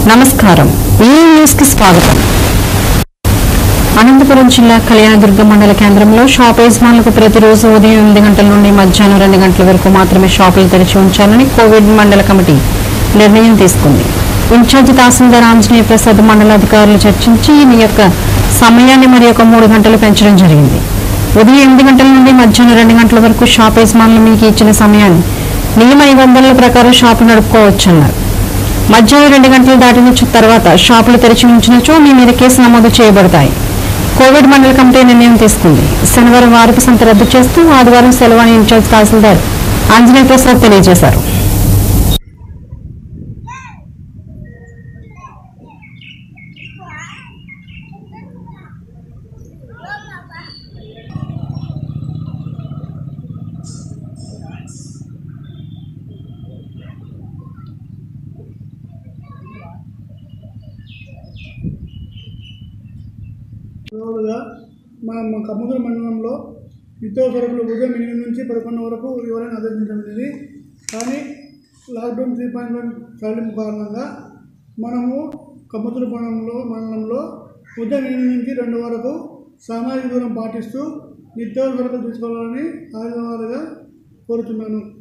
నమస్కారం న్యూస్ కి స్వాగతం. అనంతపురం జిల్లా కళ్యాణదుర్గం మండల కేంద్రంలో షాప్ యజమానులకు ప్రతిరోజు ఉదయం 8 గంటల నుండి మధ్యాహ్నం 2 గంటల వరకు మాత్రమే షాపులు తెరిచి ఉంచాలని కోవిడ్ మండల కమిటీ నిర్ణయం తీసుకుంది. ఇన్ఛార్జి తహసీల్దార్ ఆంజనేయ ప్రసాద్ మండల అధికారులు చర్చించి ఈ యొక్క సమయాన్ని మరి 3 గంటలు పెంచడం జరిగింది. ఉదయం 8 గంటల నుండి మధ్యాహ్నం 2 గంటల వరకు షాప్ యజమానులు మీకు ఇచ్చిన సమయాన్ని నియమ నిబంధనల ప్రకారం షాపు నడుపుకోవచ్చన్నారు. మధ్యాహ్నం 2 గంటలు దాటిన తర్వాత షాపులు తెరిచి ఉంచినచో మీ మీద కేసు నమోదు చేయబడతాయి. కోవిడ్ మండల కమిటీ నిర్ణయం తీసుకుంది. శనివారం వారపు సంత రద్దు చేస్తూ ఆదివారం సెలవు అని ఇన్ఛార్జ్ తహసీల్దార్ ఆంజనేయ ప్రసాద్ తెలియజేశారు. మన కమ్మదూరు మండలంలో నిత్యావసరకులు ఉదయం 8 నుంచి 11 వరకు ఇవ్వాలని ఆదేశించబడింది. కానీ లాక్డౌన్ 3.1 సడలింపు కారణంగా మనము కమ్మదూరు మండలంలో ఉదయం 8 నుంచి 2 వరకు సామాజిక దూరం పాటిస్తూ నిత్యావసరకులు తీసుకోవాలని ఆదివారంగా కోరుతున్నాను.